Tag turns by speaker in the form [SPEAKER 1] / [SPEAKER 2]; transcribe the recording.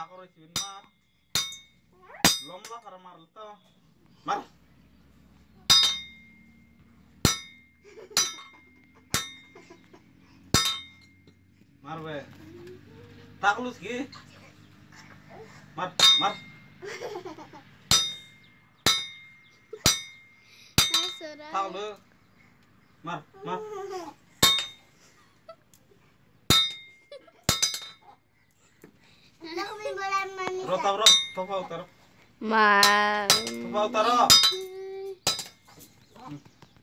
[SPEAKER 1] Aku resimin mar. Belum lah karena mar itu. Mar. Mar be. Tak lus gi. Mar, mar. Tak lu. Mar, mar. Rota bro, topa utara.
[SPEAKER 2] Mang.
[SPEAKER 1] Topa utara.